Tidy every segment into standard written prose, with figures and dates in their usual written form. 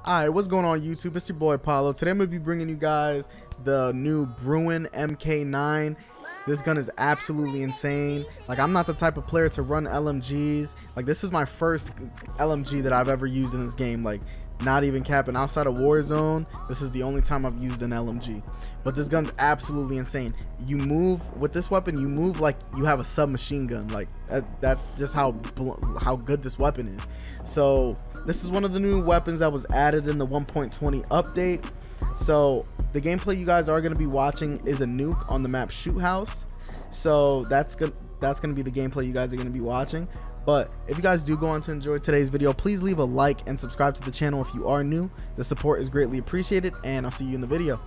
Alright, what's going on YouTube? It's your boy Apollo. Today I'm going to be bringing you guys the new Bruen Mk9. This gun is absolutely insane. Like, I'm not the type of player to run LMGs. Like, this is my first LMG that I've ever used in this game. Like, not even capping. Outside of Warzone, this is the only time I've used an LMG. But this gun's absolutely insane. You move with this weapon, you move like you have a submachine gun. Like, that's just how good this weapon is. So this is one of the new weapons that was added in the 1.20 update. So the gameplay you guys are going to be watching is a nuke on the map Shoot House. So that's going to be the gameplay you guys are going to be watching. But if you guys do go on to enjoy today's video, please leave a like and subscribe to the channel if you are new. The support is greatly appreciated, and I'll see you in the video.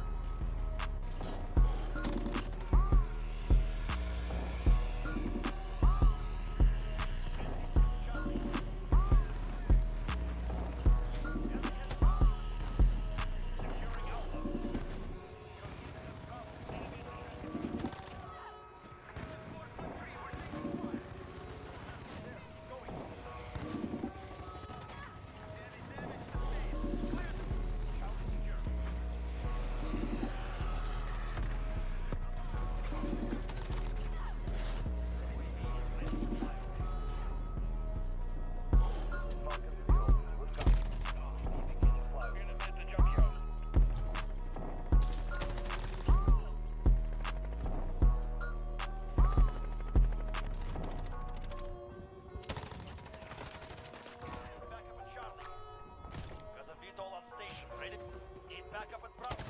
Back up at Bravo.